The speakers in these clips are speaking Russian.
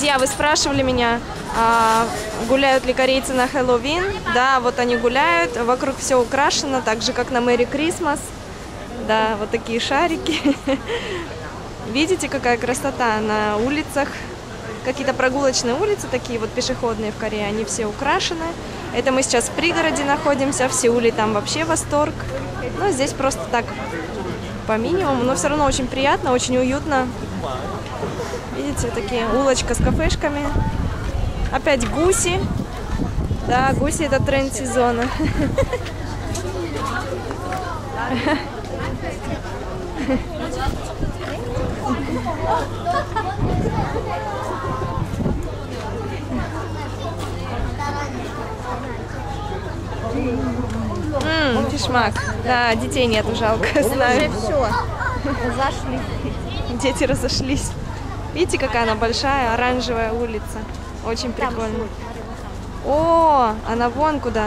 Друзья, вы спрашивали меня, гуляют ли корейцы на Хэллоуин. Да, вот они гуляют, вокруг все украшено, так же, как на Мэри Крисмас. Да, вот такие шарики. Видите, какая красота на улицах. Какие-то прогулочные улицы, такие вот пешеходные в Корее, они все украшены. Это мы сейчас в пригороде находимся, в Сеуле там вообще восторг. Но здесь просто так, по минимуму, но все равно очень приятно, очень уютно. Видите, такие улочка с кафешками. Опять гуси. Да, гуси — это тренд сезона. Фишмак. Да, детей нету, жалко, знаю. Уже все, разошлись. Дети разошлись. Видите, какая она большая, оранжевая улица. Очень прикольно. О, она вон куда.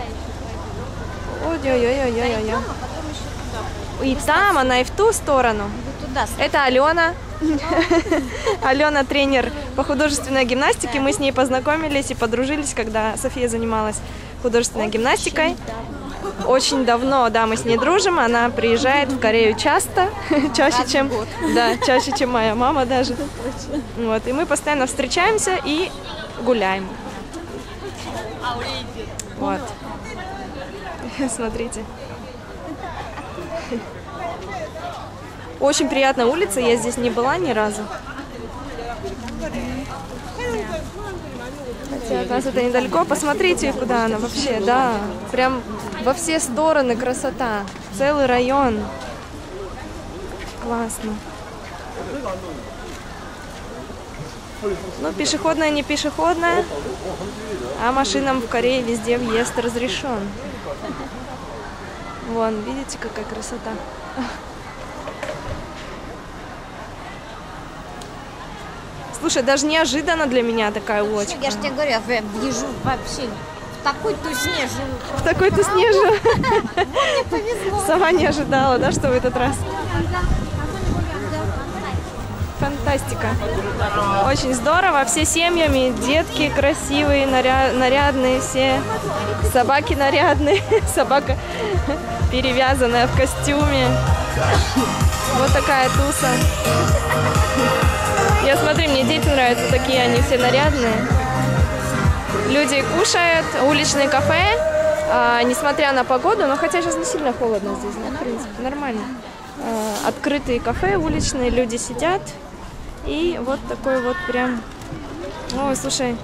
Ой-ой-ой-ой-ой-ой. И там она, и в ту сторону. Это Алена. Алена тренер по художественной гимнастике. Мы с ней познакомились и подружились, когда София занималась художественной гимнастикой. Очень давно, да, мы с ней дружим. Она приезжает в Корею часто, чаще, чем моя мама даже. Вот, и мы постоянно встречаемся и гуляем. Вот. Смотрите. Очень приятная улица, я здесь не была ни разу. Хотя от нас это недалеко. Посмотрите, куда она вообще, да. Прям во все стороны красота. Целый район. Классно. Ну, пешеходная, не пешеходная, а машинам в Корее везде въезд разрешен. Вон, видите, какая красота. Слушай, даже неожиданно для меня такая улочка. Я же тебе говорю, я вижу вообще в такой тусне живу. В такой тусне живу? Мне повезло. Сама не ожидала, да, что в этот раз? Фантастика. Очень здорово. Все семьями, детки красивые, нарядные все. Собаки нарядные. Собака перевязанная в костюме. Вот такая туса. Я смотрю, мне дети нравятся такие, они все нарядные. Люди кушают, уличные кафе, несмотря на погоду, но хотя сейчас не сильно холодно здесь, в принципе, нормально. Открытые кафе, уличные, люди сидят. И вот такой вот прям... Ой, слушай,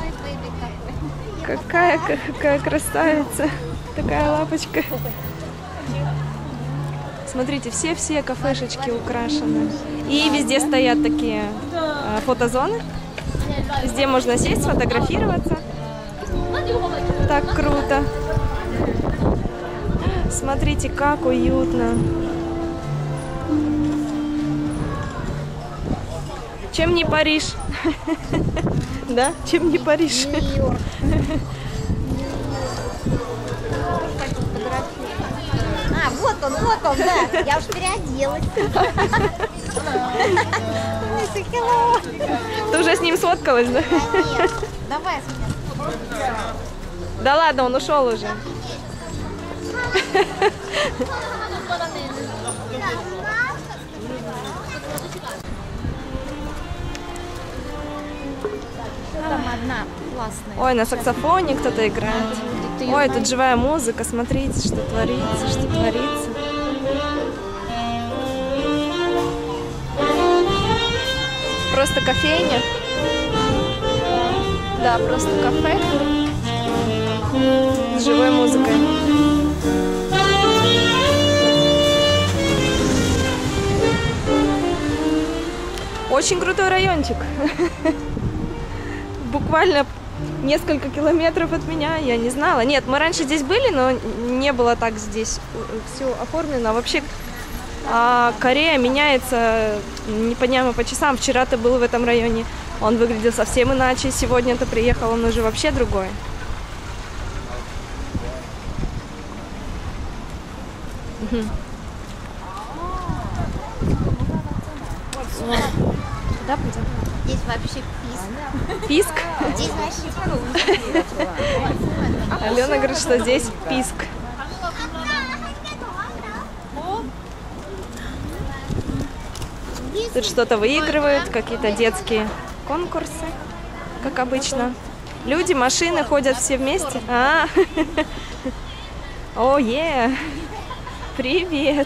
какая красавица, такая лапочка. Смотрите, все кафешечки украшены. И везде стоят такие фотозоны. Везде можно сесть, сфотографироваться. Так круто. Смотрите, как уютно. Чем не Париж? Да? Чем не Париж? Нью-Йорк. Вот он, да. Я уж переоделась. Ты уже с ним сфоткалась, да? Нет. Давай. Да ладно, он ушел уже. Там одна классная. Ой, на саксофоне кто-то играет. Ой, тут живая музыка, смотрите, что творится, что творится. Просто кофейня. Да, просто кафе с живой музыкой. Очень крутой райончик. Буквально несколько километров от меня, я не знала. Нет, мы раньше здесь были, но не было так здесь все оформлено. Вообще Корея меняется не по дням, а по часам. Вчера ты был в этом районе, он выглядел совсем иначе. Сегодня ты приехал, он уже вообще другой. Куда пойдем? Здесь вообще писк. Писк? Здесь вообще Алена говорит, что здесь писк. Тут что-то выигрывают, какие-то детские конкурсы, как обычно. Люди, машины ходят все вместе. О, е! Привет!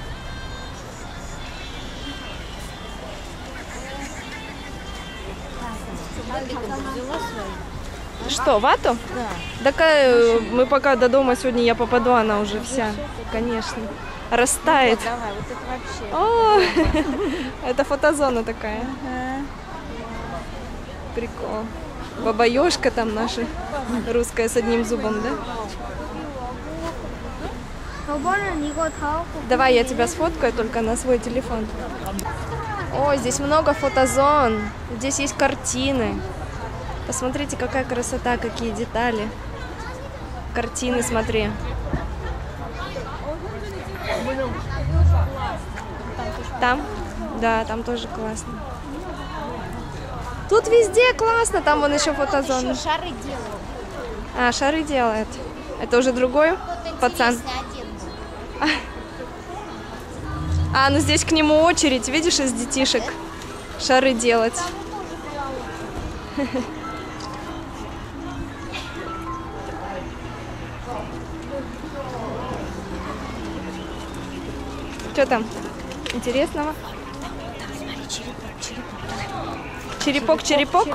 Что, вату? Да. Так мы пока до дома сегодня я попаду, она уже вся, конечно, растает. Давай, вот это вообще. О, это фотозона такая. Прикол. Баба-ёшка там наша, русская с одним зубом, да? Давай я тебя сфоткаю только на свой телефон. Ой, здесь много фотозон. Здесь есть картины. Посмотрите, какая красота, какие детали. Картины, смотри. Там? Да, там тоже классно. Тут везде классно, там вон еще фотозона. Еще шары делают. А, шары делает. Это уже другой пацан. А, ну здесь к нему очередь, видишь, из детишек. Шары делать. Что там интересного? Черепок, черепок?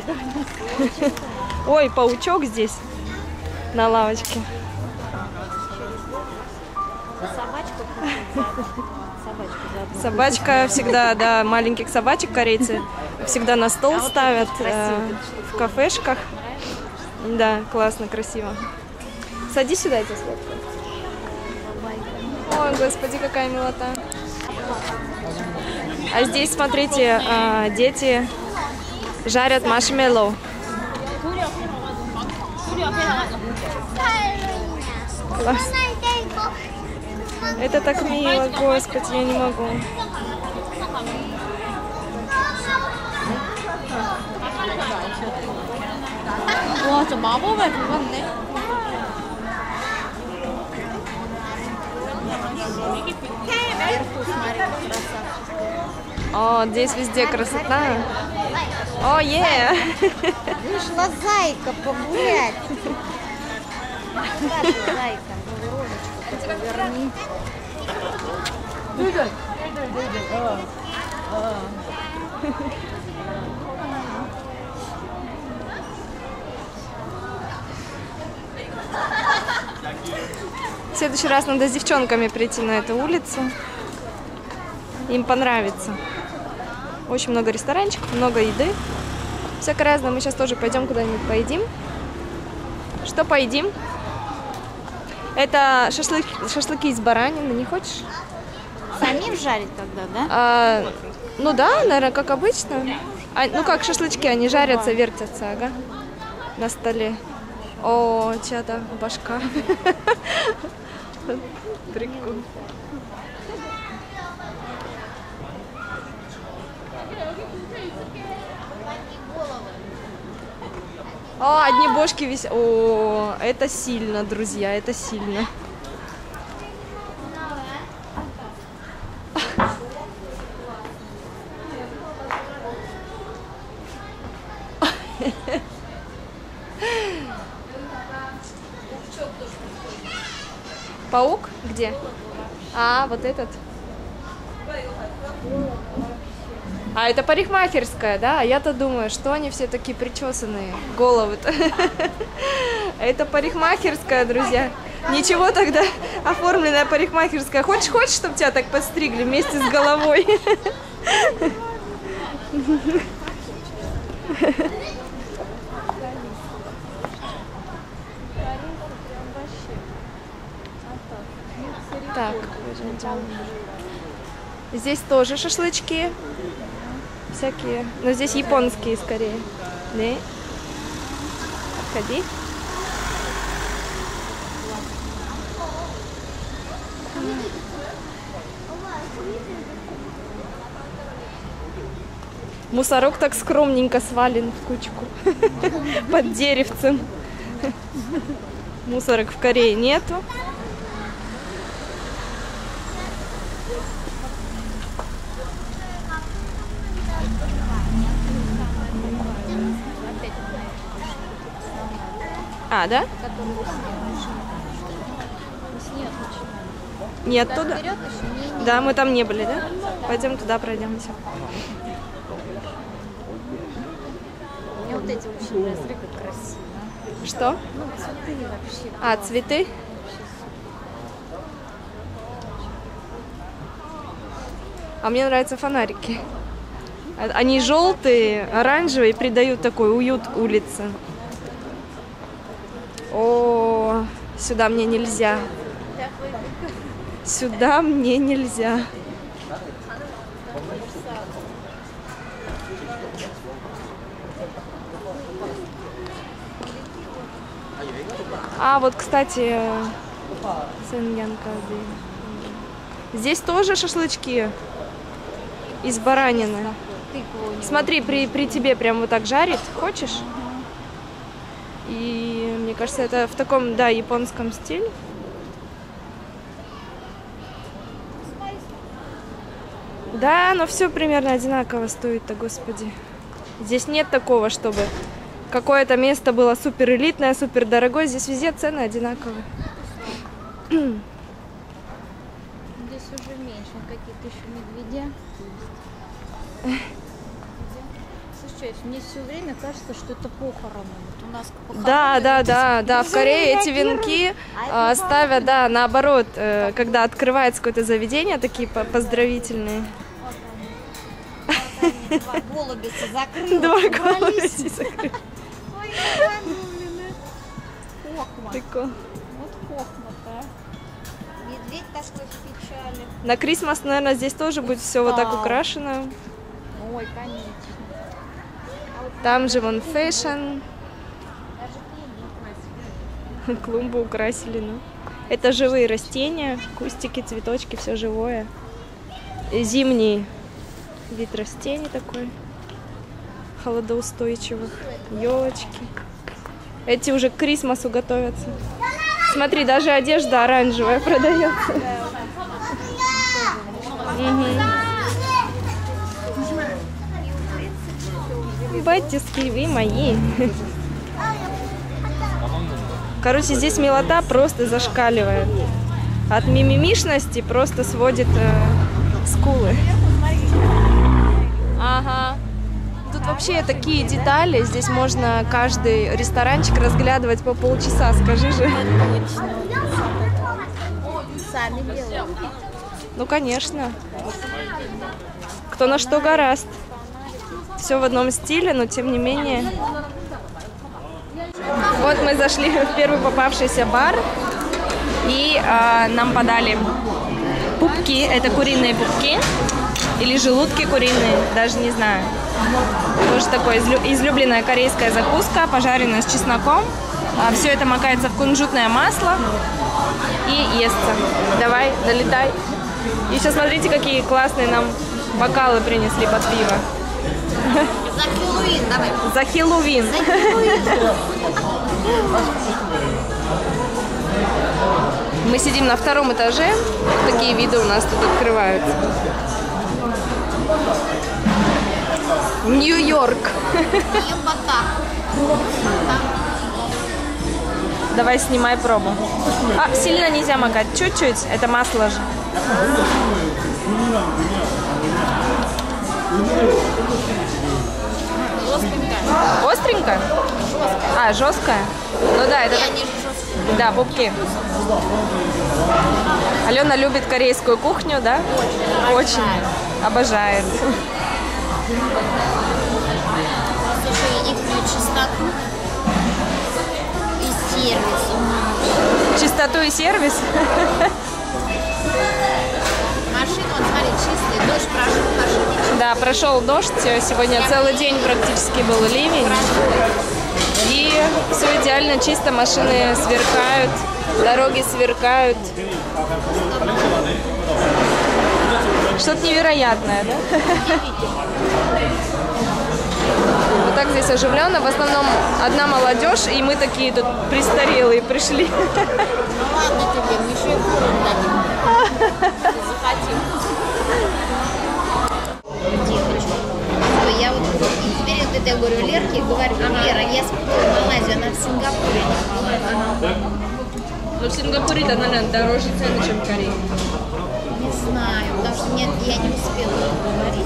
Ой, паучок здесь на лавочке. Собачка всегда, да, маленьких собачек корейцы всегда на стол ставят в кафешках. Да, классно, красиво. Садись сюда, я тебя сфоткаю. Ой, господи, какая милота. А здесь, смотрите, дети жарят маршмеллоу. Класс. Это так мило, господи, я не могу. 와, 저 마법에 불렀네. О, здесь везде красота. О, е! Вышла зайка погулять. Покажи, зайка, рожечку поверни. В следующий раз надо с девчонками прийти на эту улицу. Им понравится. Очень много ресторанчиков, много еды. Всякое разное. Мы сейчас тоже пойдем куда-нибудь поедим. Что поедим? Это шашлыки из баранины. Не хочешь? Самим жарить тогда, да? Ну да, наверное, как обычно. Ну как шашлычки, они жарятся, вертятся, ага, на столе. О, чья-то башка. Прикольно. О, одни бошки висят. О, это сильно, друзья, это сильно. Паук? Где? А, вот этот. А, это парикмахерская, да? А я-то думаю, что они все такие причесанные, головы-то. Это парикмахерская, друзья. Ничего тогда, оформленная парикмахерская. Хочешь, чтобы тебя так подстригли вместе с головой? Так, здесь тоже шашлычки всякие, но здесь японские скорее. Да? Отходи. Мусорок так скромненько свален в кучку под деревцем. Мусорок в Корее нету. А, да? Нет, туда? Да, мы там не были, да? Пойдем туда, пройдемся. Мне вот эти очень нравятся, как красиво. Что? Ну, цветы вообще. А, цветы? А мне нравятся фонарики. Они желтые, оранжевые, придают такой уют улице. О, сюда мне нельзя. Сюда мне нельзя. А, вот, кстати, здесь тоже шашлычки из баранины. Смотри, при тебе прям вот так жарит. Хочешь? И мне кажется, это в таком, да, японском стиле. Да, но все примерно одинаково стоит-то, господи. Здесь нет такого, чтобы какое-то место было супер элитное, супер дорогое. Здесь везде цены одинаковые. Здесь уже меньше, какие-то еще медведя. Слушай, мне все время кажется, что это похороны. Вот у нас Да, в Корее эти венки ставят, да, наоборот, когда открывается какое-то заведение, такие поздравительные. Два голубица закрыла. Два голубица закрыла. Ой, Прикол. вот хохма-то, а. Медведь такой в печали. На Крисмас, наверное, здесь тоже будет все вот так украшено. Ой, конечно. Там же вон фэшн. Клумбу украсили, ну. Это живые растения, кустики, цветочки, все живое. Зимний вид растений такой, холодоустойчивых, елочки. Эти уже к Крисмасу готовятся. Смотри, даже одежда оранжевая продается. Батюшки, вы мои. Короче, здесь милота просто зашкаливает. От мимимишности просто сводит скулы. Ага. Тут вообще такие детали. Здесь можно каждый ресторанчик разглядывать по полчаса, скажи же. Сами делают. Ну, конечно. Кто на что горазд. Все в одном стиле, но тем не менее. Вот мы зашли в первый попавшийся бар. И нам подали пупки. Это куриные пупки. Или желудки куриные, даже не знаю. Тоже такое излюбленная корейская закуска, пожаренная с чесноком. Все это макается в кунжутное масло и естся. Давай, долетай. И сейчас смотрите, какие классные нам бокалы принесли под пиво. За Хэллоуин, давай. За Хэллоуин. Мы сидим на втором этаже. Такие виды у нас тут открываются. Нью-Йорк. Давай снимай пробу. А, сильно нельзя макать. Чуть-чуть. Это масло же. Остренько? А, жесткая? Ну да, это... Да, пупки. Алена любит корейскую кухню, да? Очень. Обожает. Слушай, их чистоту и сервис. Чистоту и сервис? Машина, вот смотри, чистый, дождь прошел, машина. Да, прошел дождь. Сегодня целый день практически был ливень. И все идеально чисто, машины сверкают, дороги сверкают. Что-то невероятное, да? так здесь оживленно. В основном одна молодежь, и мы такие тут престарелые пришли. Ну ладно тебе, мы еще и курим дадим. Захотим. Девочка. Я вот теперь вот это говорю Лерке, говорю, Лера, я смотрю Малайзию, она в Сингапуре не была. Но в Сингапуре она, наверное, дороже цены, чем в Корее. Не знаю, потому что нет, я не успела говорить.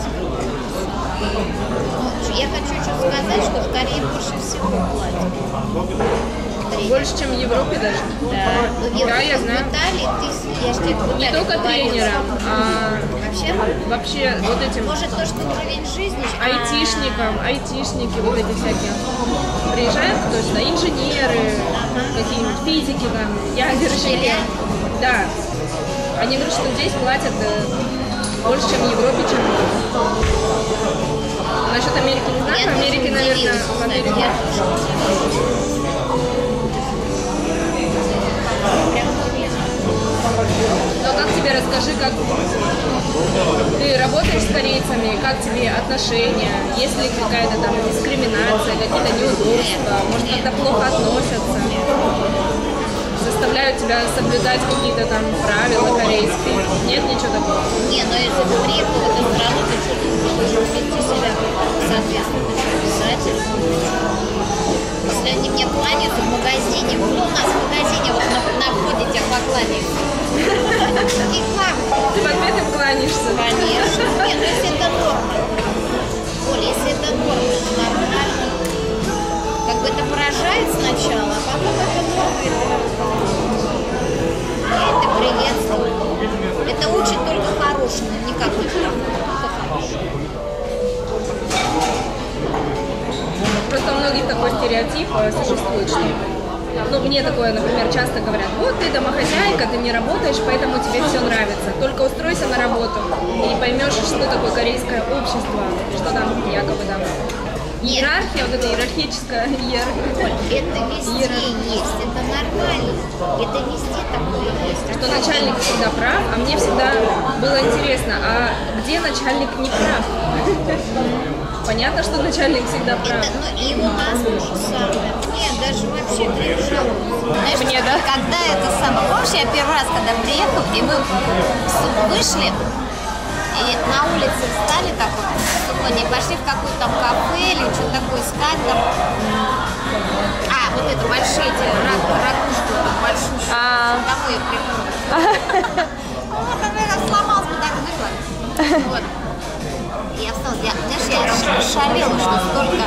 Ну, я хочу что сказать, что в Корее больше всего платят. Больше, чем в Европе даже? Да. Да, я знаю. В Италии, я же тебе в Италии Не только говорила. тренерам, а вообще вот этим Может, то, что уровень жизни... айтишники вот эти всякие. Приезжают то есть, инженеры, какие-нибудь физики, там, ядерщики. Да. Они говорят, что здесь платят больше, чем в Европе, чем в Европе. Насчет Америки не знаю, в Америке, наверное, в Америке. Но как тебе, расскажи, как ты работаешь с корейцами, как тебе отношения, есть ли какая-то там дискриминация, какие-то неудобства, может, как-то плохо относятся, заставляют тебя соблюдать какие-то там правила корейские, нет ничего такого? Не, но если ты приехал в эту страну, ты что, ты должен вести себя соответственно, обязательно. Если они мне кланяются в магазине, кто у нас в магазине вот на входе тебя покланяется? И как? Ты в ответ им кланяешься? Конечно. Нет, ну если это норма. Оля, если это норма, это нормально. Как бы это поражает сначала, а потом это норма, я это приветствую. Это учит только хорошему, никак не плохому, только хорошему. Просто у многих такой стереотип существует, что ну, мне такое, например, часто говорят, вот ты домохозяйка, ты не работаешь, поэтому тебе все нравится. Только устройся на работу и поймешь, что такое корейское общество, что там якобы там иерархия, вот эта иерархическая иерархия. Это везде есть, это нормально. Это везде такое есть. Что начальник всегда прав, а мне всегда было интересно, а где начальник не прав? Понятно, что начальник всегда прав. Это, ну и у нас то же самое. Нет, даже вообще приезжал. Знаешь, Мне, да? когда это самое... Помнишь, я первый раз, когда приехал, и мы вышли, и на улице встали так вот, не пошли в какое-то там кафе или что-то такое искать там. А, вот это большие эти ракушки, большую. Домой я приехала. Вот, она сломалась, вот так вышла. Вот. Я встала, знаешь, я шалела, что столько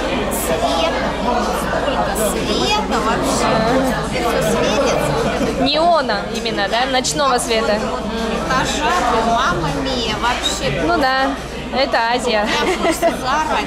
света вообще, все светится. Неона именно, да? Ночного света. Этажа, мама мия, вообще. Ну да, это Азия. Я просто заорать.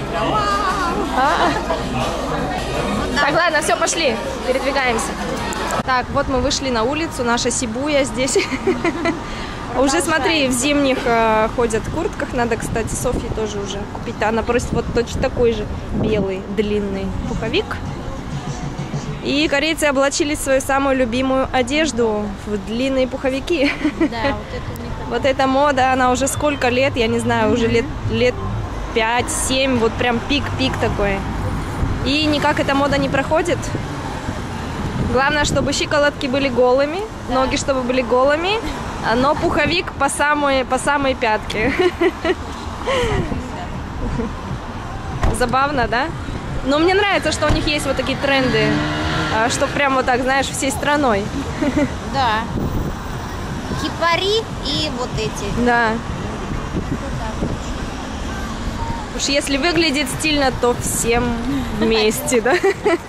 Так, ладно, все, пошли, передвигаемся. Так, вот мы вышли на улицу, наша Сибуя здесь. Уже смотри, в зимних ходят куртках. Надо, кстати, Софье тоже уже купить. Она просит вот точно такой же белый длинный пуховик. И корейцы облачили свою самую любимую одежду в длинные пуховики. Да, вот это у них. Вот эта мода, она уже сколько лет, я не знаю, уже лет 5-7, вот прям пик-пик такой. И никак эта мода не проходит. Главное, чтобы щиколотки были голыми, ноги чтобы были голыми, но пуховик по самые пятки. Забавно, да? Но мне нравится, что у них есть вот такие тренды, что прям вот так, знаешь, всей страной. Да. Кипари и вот эти. Да. Уж если выглядит стильно, то всем вместе, да?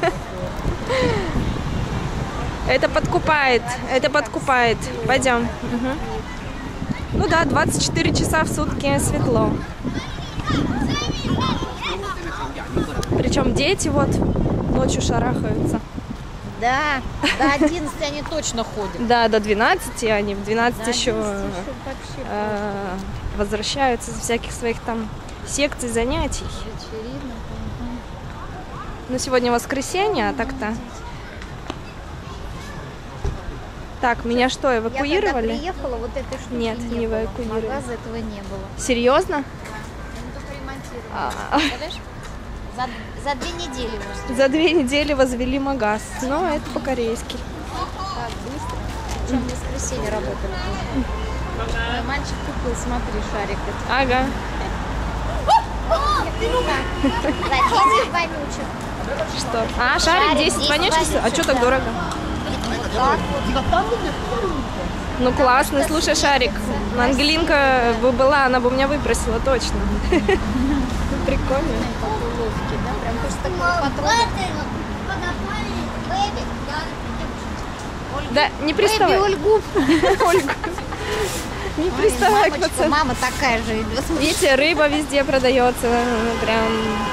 Это подкупает, это подкупает. Пойдем. Угу. Ну да, 24 часа в сутки светло. Причем дети вот ночью шарахаются. Да, до 11 они точно ходят. Да, до 12, они в 12 еще возвращаются из всяких своих там секций, занятий. Ну, сегодня воскресенье, а так-то... Так, меня что, эвакуировали? Я когда приехала, вот этой штуки Нет, не эвакуировали. Магаза этого не было. Серьезно? Они только ремонтировали. Представляешь? За 2 недели уже. За 2 недели возвели магаз. Но это по-корейски. Так быстро. Причем в воскресенье работали. Мой мальчик купил, смотри, шарик. Ага. Зачем вонючек? Что? А, шарик 10 вонючек? А что так дорого? Так вот. Ну классный, слушай, шарик. Ангелинка бы была, она бы у меня выпросила точно. Прикольно. Да, прям хочется такой потрогать. Да, не приставай. Ольгу. Ольгу. Не приставай к Мамочка, пацану. мама такая же идет. Видите, рыба везде продается. Прям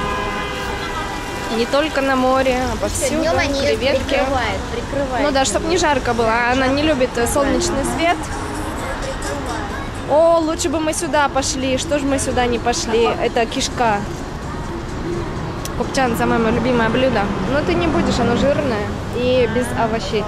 не только на море, а повсюду. Днем они ее Креветки. прикрывают. Ну да, чтобы не жарко было. Она не любит солнечный свет. О, лучше бы мы сюда пошли. Что же мы сюда не пошли? Это кишка. Копчан, самое мое любимое блюдо. Но ты не будешь, оно жирное и без овощей.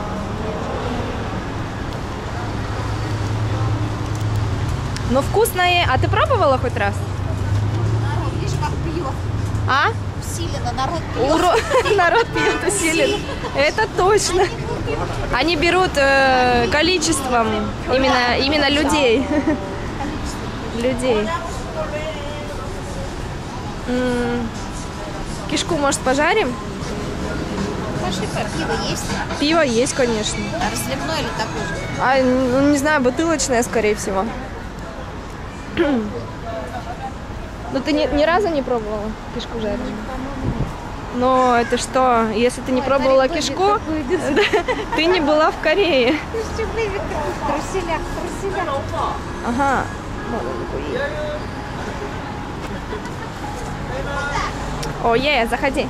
Но вкусное. А ты пробовала хоть раз? Народ, видишь, как пьет. А? Усиленно народ пьет. Народ пьет усилен. Это точно. Они берут количеством именно людей. Людей. Кишку, может, пожарим? Пошли, пиво есть? Пиво есть, конечно. А разливной или такой же? А, ну, не знаю, бутылочное, скорее всего. Ну, ты ни разу не пробовала кишку жареную? Но это что, если ты не пробовала кишку, ты не была в Корее. Труселяк. Ага. О, заходи.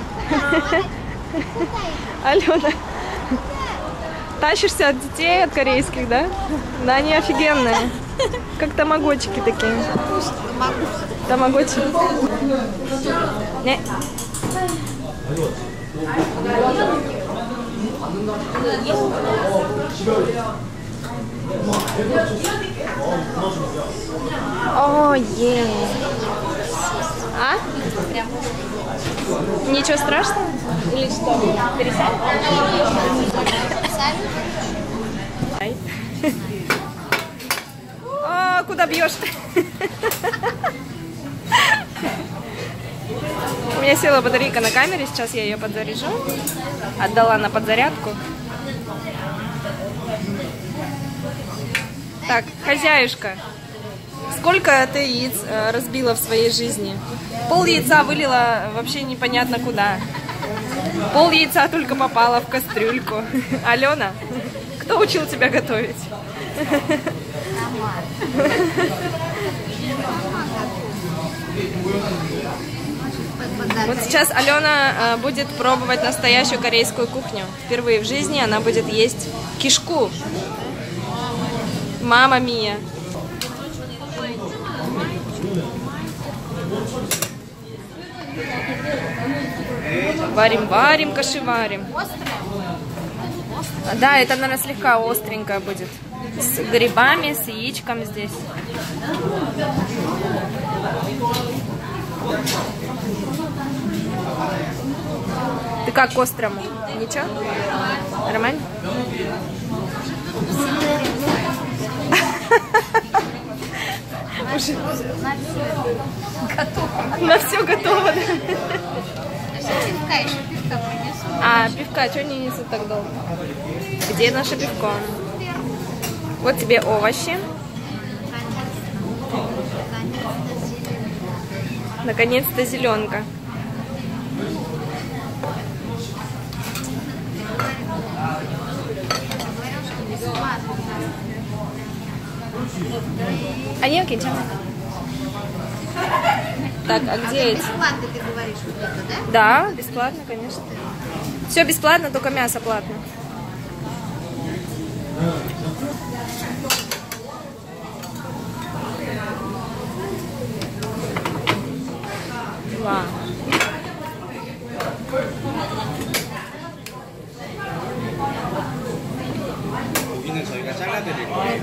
Алена, тащишься от детей, от корейских, да? Да, они офигенные. Как тамагочики такие. Тамагочи. Не. О, А? Ничего страшного? Или что? Пересядь? О, куда бьешь? У меня села батарейка на камере, сейчас я ее подзаряжу. Отдала на подзарядку. Так, хозяюшка, сколько ты яиц разбила в своей жизни? Пол яйца вылила вообще непонятно куда. Пол яйца только попало в кастрюльку. Алена, кто учил тебя готовить? Вот сейчас Алена будет пробовать настоящую корейскую кухню. Впервые в жизни она будет есть кишку. Мама мия. Варим, кашеварим. Да, это, наверное, слегка остренькая будет. С грибами, с яичком здесь. Ты как к острому? Ничего? Нормально? Уже на все готово. А, пивка, что они несут так долго? Где наше пивко? Вот тебе овощи. Наконец-то зеленка. А не окей, так, а где эти? Бесплатно ты говоришь, вот это, да? Да, бесплатно, конечно. Все бесплатно, только мясо платно. Вау. 고기는 저희가 잘라드릴 거예요.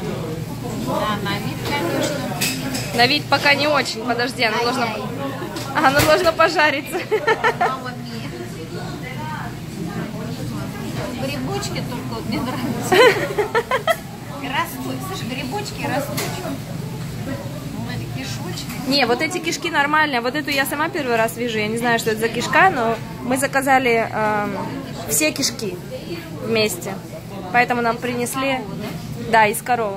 Да, на вид, конечно. На вид пока не очень. Подожди, она должна... Оно должно пожариться. Мама мия. Грибочки только вот мне нравятся. И росточки. Слушай, грибочки и росточки. Эти кишочки. Не, вот эти кишки нормальные. Вот эту я сама первый раз вижу. Я не знаю, что это за кишка, но мы заказали все кишки вместе. Поэтому нам принесли... Да, из коровы.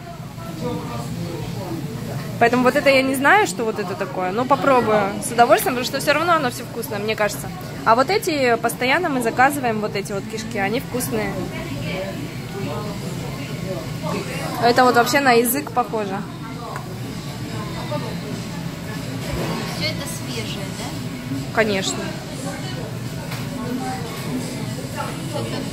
Поэтому вот это я не знаю, что вот это такое. Но попробую с удовольствием, потому что все равно оно все вкусное, мне кажется. А вот эти постоянно мы заказываем, вот эти вот кишки. Они вкусные. Это вот вообще на язык похоже. Все это свежее, да? Конечно. Это да.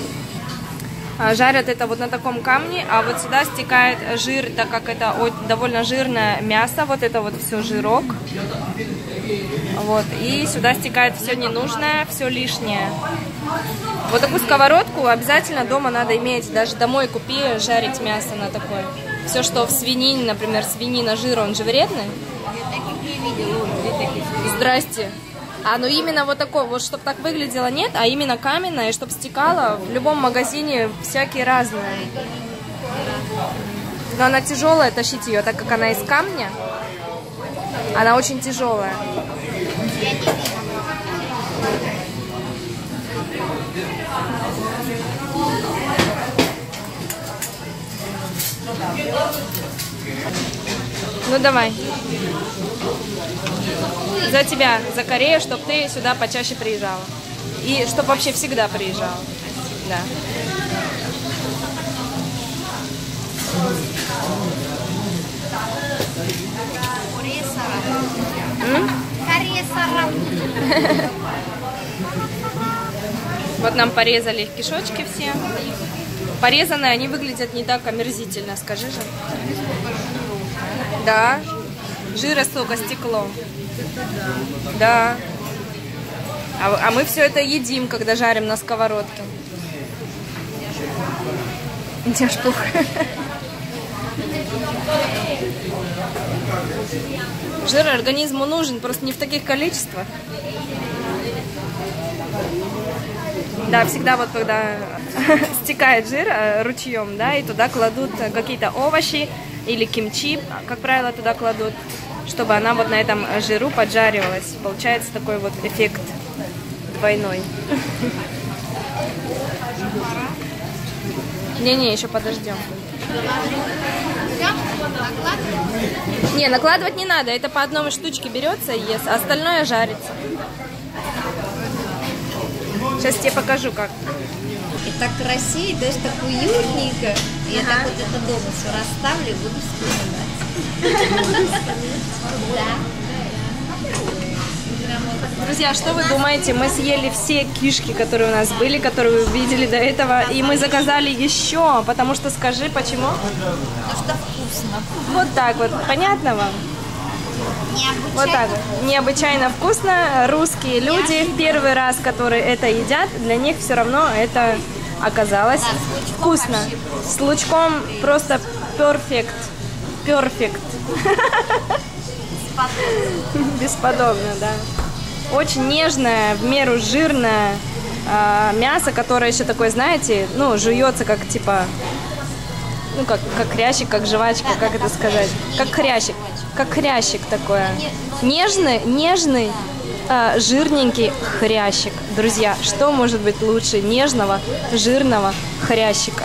Жарят это вот на таком камне, а вот сюда стекает жир, так как это довольно жирное мясо, вот это вот все жирок. Вот, и сюда стекает все ненужное, все лишнее. Вот такую сковородку обязательно дома надо иметь, даже домой купи жарить мясо на такой. Все, что в свинине, например, свинина, жир, он же вредный. Я таких не видела, Оля, таких. Здрасте. А, ну именно вот такой, вот чтобы так выглядело, нет, а именно каменное, чтобы стекало. В любом магазине всякие разные. Но она тяжелая, тащить ее, так как она из камня. Она очень тяжелая. Я не видела. Ну давай. За тебя, за Корею, чтобы ты сюда почаще приезжала. И чтобы вообще всегда приезжала. Да. Корея сарам. Корея сарам. Вот нам порезали кишочки все. Порезанные они выглядят не так омерзительно, скажи же. Да. Жира столько стекло. Да. А мы все это едим, когда жарим на сковородке. Тебе ж плохо. Жир организму нужен, просто не в таких количествах. Да, всегда вот когда стекает жир ручьем, да, и туда кладут какие-то овощи или кимчи, как правило, туда кладут, чтобы она вот на этом жиру поджаривалась. Получается такой вот эффект двойной. Не-не, еще подождем. Не, накладывать не надо, это по одной штучке берется и ест, а остальное жарится. Сейчас тебе покажу, как. И так красиво, даже так уютненько. Я так вот это дома все расставлю и буду вспоминать. Друзья, что вы думаете? Мы съели все кишки, которые у нас были, которые вы видели до этого, и мы заказали еще, потому что скажи, почему? Потому что вкусно. Вот так вот, понятно вам? Необычайно. Вот так вот. Необычайно вкусно. Русские люди, в первый раз, которые это едят, для них все равно это оказалось вкусно. С лучком просто перфект. Перфект. Бесподобно, да. Очень нежное, в меру жирное мясо, которое еще такое, знаете, ну, жуется как типа, ну, как хрящик, как жвачка, как это сказать? Как хрящик такое. Нежный, жирненький хрящик. Друзья, что может быть лучше нежного, жирного хрящика?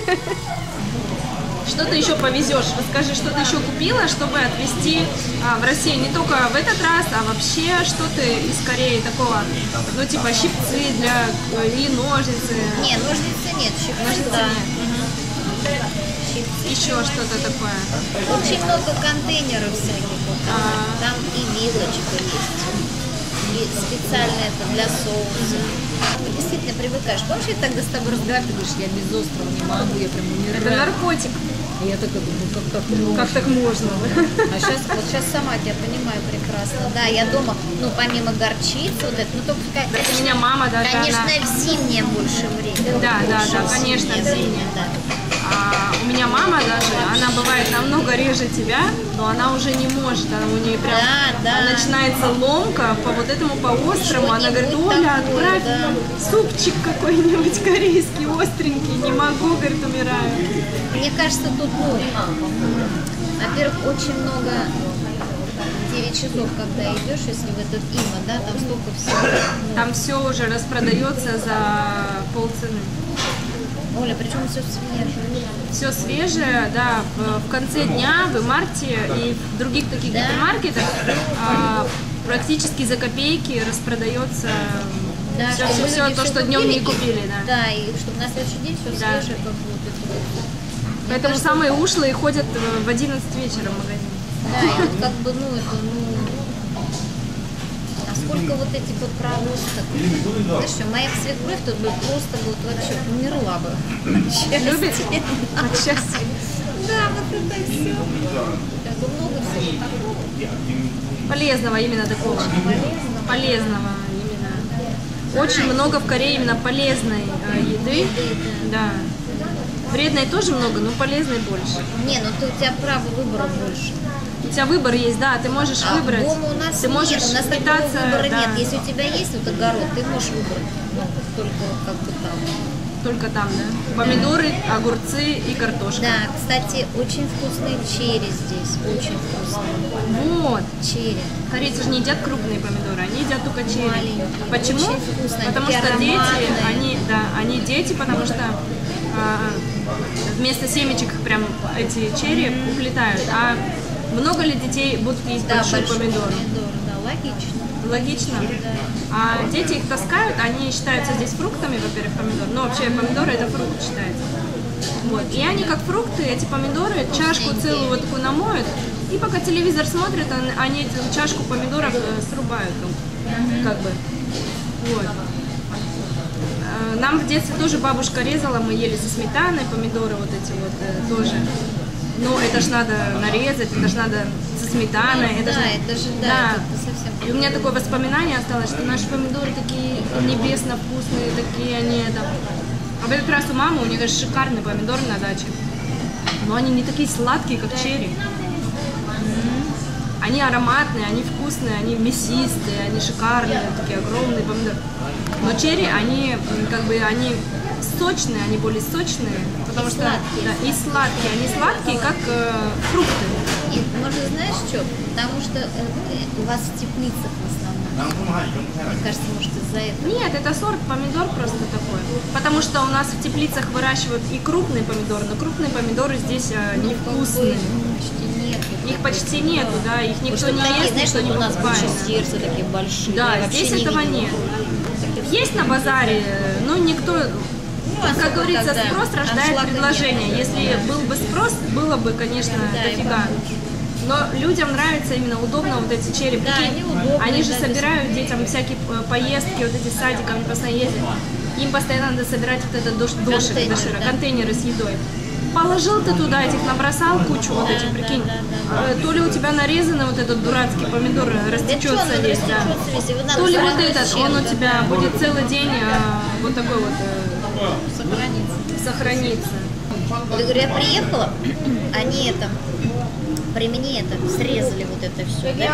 Что ты еще повезешь? Расскажи, что ты еще купила, чтобы отвезти в Россию? Не только в этот раз, а вообще что ты из Кореи такого, ну типа щипцы или ножницы? Не, ножницы нет, щипцы, да. Щипцы. Еще что-то такое? Очень много контейнеров всяких. Там и вилочка есть. И специально это для соуса. Ты действительно привыкаешь. Помнишь, я тогда с тобой разговариваешь, я без острова не могу, я прям умираю. Это наркотик. Я такая думаю, Как так можно? А сейчас сама тебя понимаю прекрасно. Да, я дома, ну, помимо горчицы, вот это, ну, только... У меня мама даже, конечно, она... в зимнее больше время. Да, конечно, в зимнее зимнее. время, да. У меня мама даже, она бывает намного реже тебя, но она уже не может, у нее прям начинается ломка по вот этому, по острому. Она говорит: Оля, отправь супчик какой-нибудь корейский, остренький, не могу, говорит, умираю. Мне кажется, тут, во-первых, очень много 9 часов, когда идешь, если в этот Има, да, там столько всего. Там все уже распродается за полцены. Оля, причем все свежее. Все свежее, да, в конце дня в Марте и в других таких гипермаркетах практически за копейки распродается все то, что днем не купили. Да, и чтобы на следующий день все свежее, как будто. Поэтому самые ушлые ходят в 11 вечера в магазин. Да, и вот как бы, а сколько вот этих вот провозок. Знаешь, что, моя свекровь тут бы просто вот вообще умерла бы. Любите? От счастья. Да, вот это все. Как бы много всего такого. Полезного именно такого. Полезного именно. Очень много в Корее именно полезной еды. Да. Вредной тоже много, но полезной больше. Не, ну у тебя право выбора больше. У тебя выбор есть, да, ты можешь выбрать. Дома у нас ты можешь нет, у нас питаться, такого выбора да. нет. Если у тебя есть вот огород, ты можешь выбрать только как бы там. Только там, да? Помидоры, огурцы и картошка. Да, кстати, очень вкусные черри здесь, очень вкусные. Вот. Черри. Корейцы же не едят крупные помидоры, они едят только черри. Маленькие. Почему? Очень вкусные, Потому такие что дети, ароматные. они дети, потому что вместо семечек прям эти черри уплетают. А много ли детей будут есть большой помидор? Да, логично. Логично. А дети их таскают, они считаются здесь фруктами, во-первых, помидор. Но вообще помидоры это фрукт считается. Вот. И они как фрукты, эти помидоры, чашку целую вот такую намоют, и пока телевизор смотрят, они эту чашку помидоров срубают. Как бы. Вот. Нам в детстве тоже бабушка резала, мы ели со сметаной помидоры вот эти вот тоже. Ну, это ж надо нарезать, это ж надо со сметаной. Это совсем. И у меня такое воспоминание осталось, что наши помидоры такие небесно вкусные, такие они это. А вот как раз у мамы, у нее, конечно, шикарные помидоры на даче. Но они не такие сладкие, как черри. Они ароматные, они вкусные, они мясистые, они шикарные, такие огромные помидоры. Но черри, они как бы, они сочные, они более сочные, потому что и сладкие, они сладкие, как фрукты. И, может, знаешь что? Потому что у вас в теплицах в основном. Мне кажется, может, из-за этого. Нет, это сорт помидор просто такой. Потому что у нас в теплицах выращивают и крупные помидоры, но крупные помидоры здесь невкусные. Их почти нету, да, их никто не ест, никто не покупает. Сердце такие большие. Да, здесь этого нет. Есть на базаре, но никто, как говорится, спрос рождает предложение. Если был бы спрос, было бы, конечно, дофига. Но людям нравится именно удобно вот эти черри. Да, они же собирают детям всякие поездки, вот эти садики, они постоянно ездят. Им постоянно надо собирать вот этот доширак, контейнеры с едой. Положил ты туда этих, набросал кучу вот этих, прикинь. То ли у тебя нарезанный вот этот дурацкий помидор растечется весь, да. То ли вот этот, он у тебя будет целый день вот такой вот сохранится. Я говорю, я приехала, они это, при мне это, срезали вот это все, да?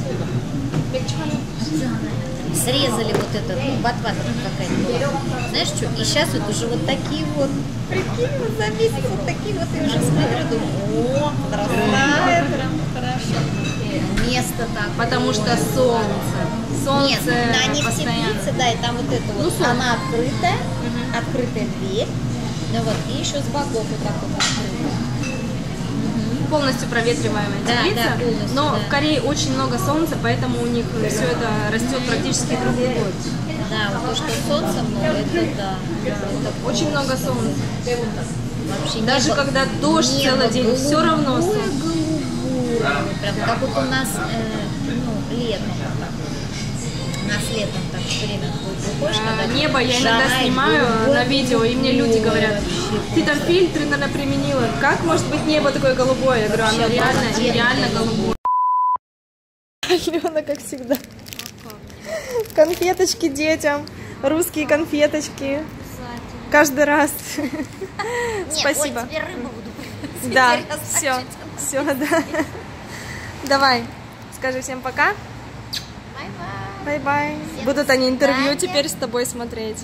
Срезали вот это, ботва какая-то была. Знаешь что, и сейчас вот уже вот такие вот, прикинь, вот за месяц вот такие вот, и уже смотрю, думаю, о, подрастает, прям хорошо. Место так. Потому что солнце. Нет, они в теплице, да, и там вот это вот, она открытая, открытая дверь, ну вот, и еще с боков вот так вот открыта. Полностью проветриваемая теплица, полностью, но в Корее очень много солнца, поэтому у них все это растет практически круглый год. Да, вот то, что солнце много, это да. Это очень много солнца. Вообще даже небо, когда дождь целый день, голубое, все равно солнце. Прям как вот у нас летом. У нас летом так время выходишь, когда небо я иногда снимаю на видео, и мне люди говорят, ты там фильтры, наверное, применила. Как может быть небо такое голубое? Я говорю, оно реально голубое. Алена, как всегда. Конфеточки детям, русские конфеточки. Каждый раз. Нет, Спасибо. Оль, теперь рыбу буду. Да, Теперь все, оставить. все, да. Давай, скажи всем пока. Бай-бай. Бай-бай. Всем Будут до они интервью свидания. теперь с тобой смотреть.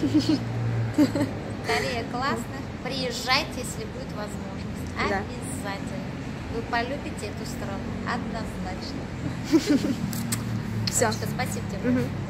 Корея классно. Приезжайте, если будет возможность. Да. Обязательно. Вы полюбите эту страну. Однозначно. Все. Спасибо тебе. Мгм.